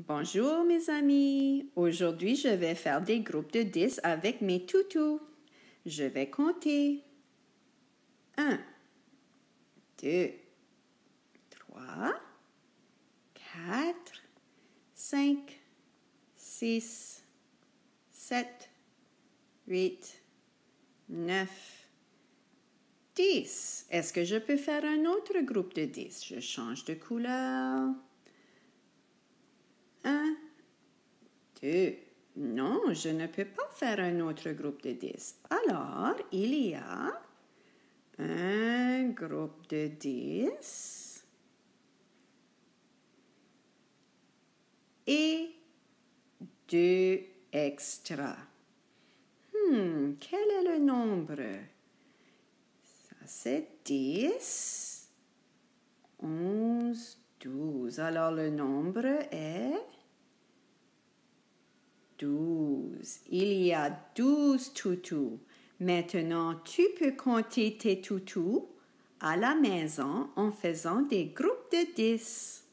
Bonjour mes amis, aujourd'hui je vais faire des groupes de 10 avec mes toutous. Je vais compter 1, 2, 3, 4, 5, 6, 7, 8, 9, 10. Est-ce que je peux faire un autre groupe de 10? Je change de couleur. 1, 2. Non, je ne peux pas faire un autre groupe de 10. Alors, il y a un groupe de 10 et 2 extra. Quel est le nombre? Ça, c'est 10, 11, 12. Alors, le nombre est 12. Il y a 12 toutous. Maintenant, tu peux compter tes toutous à la maison en faisant des groupes de 10.